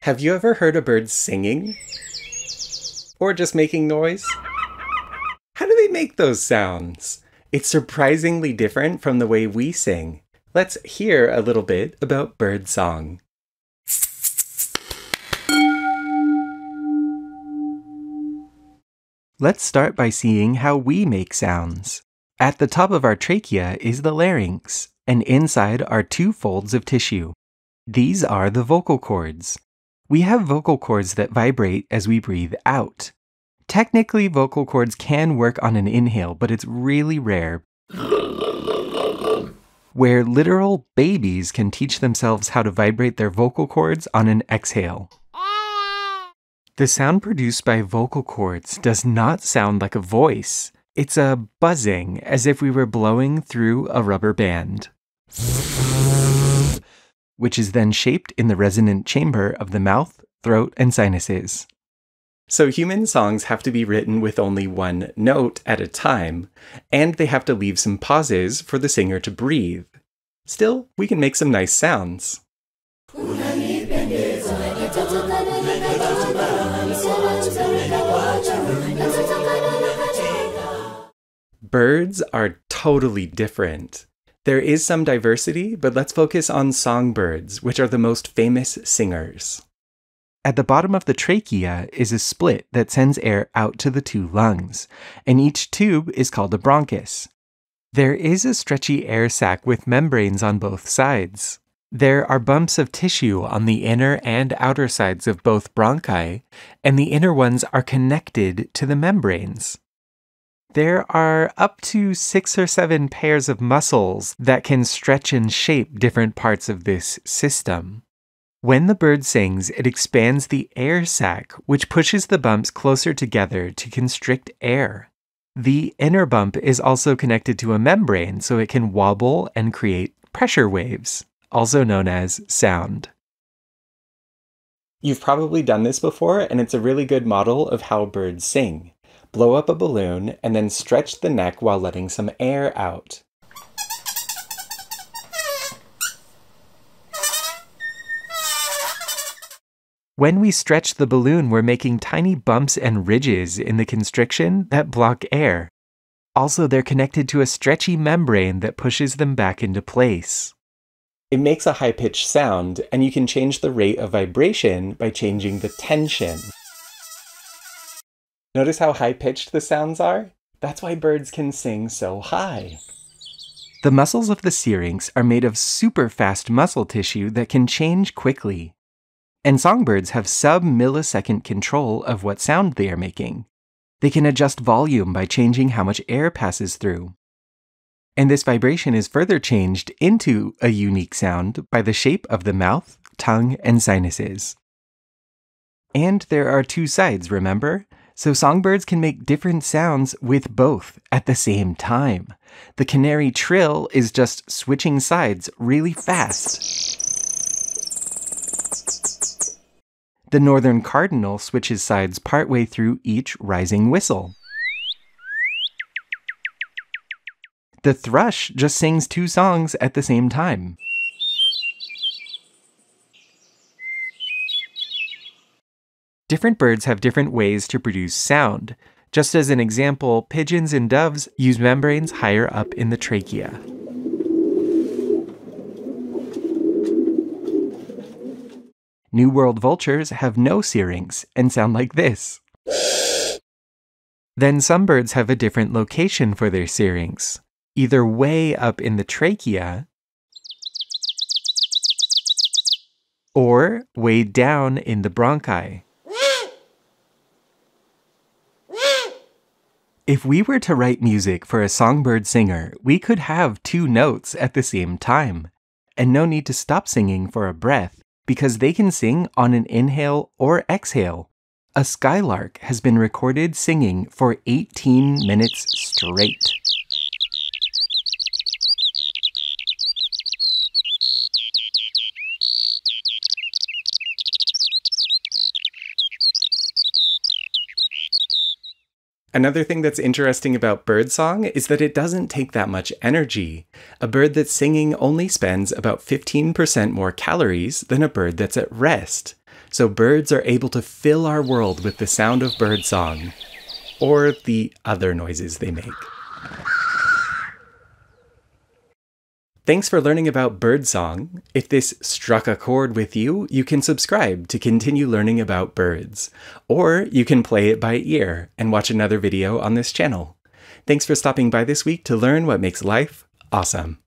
Have you ever heard a bird singing? Or just making noise? How do they make those sounds? It's surprisingly different from the way we sing. Let's hear a little bit about bird song. Let's start by seeing how we make sounds. At the top of our trachea is the larynx, and inside are two folds of tissue. These are the vocal cords. We have vocal cords that vibrate as we breathe out. Technically, vocal cords can work on an inhale, but it's really rare. Where literal babies can teach themselves how to vibrate their vocal cords on an exhale. The sound produced by vocal cords does not sound like a voice. It's a buzzing, as if we were blowing through a rubber band, which is then shaped in the resonant chamber of the mouth, throat, and sinuses. So human songs have to be written with only one note at a time, and they have to leave some pauses for the singer to breathe. Still, we can make some nice sounds. Birds are totally different. There is some diversity, but let's focus on songbirds, which are the most famous singers. At the bottom of the trachea is a split that sends air out to the two lungs, and each tube is called a bronchus. There is a stretchy air sac with membranes on both sides. There are bumps of tissue on the inner and outer sides of both bronchi, and the inner ones are connected to the membranes. There are up to 6 or 7 pairs of muscles that can stretch and shape different parts of this system. When the bird sings, it expands the air sac, which pushes the bumps closer together to constrict air. The inner bump is also connected to a membrane, so it can wobble and create pressure waves, also known as sound. You've probably done this before, and it's a really good model of how birds sing. Blow up a balloon and then stretch the neck while letting some air out. When we stretch the balloon, we're making tiny bumps and ridges in the constriction that block air. Also, they're connected to a stretchy membrane that pushes them back into place. It makes a high-pitched sound, and you can change the rate of vibration by changing the tension. Notice how high-pitched the sounds are? That's why birds can sing so high. The muscles of the syrinx are made of superfast muscle tissue that can change quickly. And songbirds have sub-millisecond control of what sound they are making. They can adjust volume by changing how much air passes through. And this vibration is further changed into a unique sound by the shape of the mouth, tongue, and sinuses. And there are two sides, remember? So songbirds can make different sounds with both at the same time. The canary trill is just switching sides really fast. The northern cardinal switches sides partway through each rising whistle. The thrush just sings 2 songs at the same time. Different birds have different ways to produce sound. Just as an example, pigeons and doves use membranes higher up in the trachea. New World vultures have no syrinx and sound like this. Then some birds have a different location for their syrinx, either way up in the trachea or way down in the bronchi. If we were to write music for a songbird singer, we could have 2 notes at the same time, and no need to stop singing for a breath, because they can sing on an inhale or exhale. A skylark has been recorded singing for 18 minutes straight. Another thing that's interesting about birdsong is that it doesn't take that much energy. A bird that's singing only spends about 15% more calories than a bird that's at rest. so birds are able to fill our world with the sound of birdsong, or the other noises they make. Thanks for learning about birdsong. If this struck a chord with you, you can subscribe to continue learning about birds. Or you can play it by ear and watch another video on this channel. Thanks for stopping by this week to learn what makes life awesome.